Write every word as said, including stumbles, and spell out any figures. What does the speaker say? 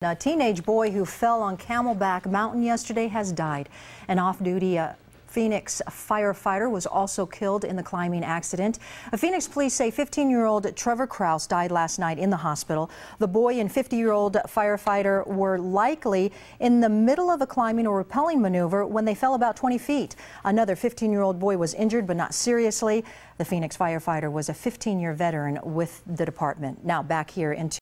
A teenage boy who fell on Camelback Mountain yesterday has died. An off-duty uh, Phoenix firefighter was also killed in the climbing accident. Uh, Phoenix police say fifteen-year-old Trevor Kraus died last night in the hospital. The boy and fifty-year-old firefighter were likely in the middle of a climbing or rappelling maneuver when they fell about twenty feet. Another fifteen-year-old boy was injured, but not seriously. The Phoenix firefighter was a fifteen-year veteran with the department. Now back here in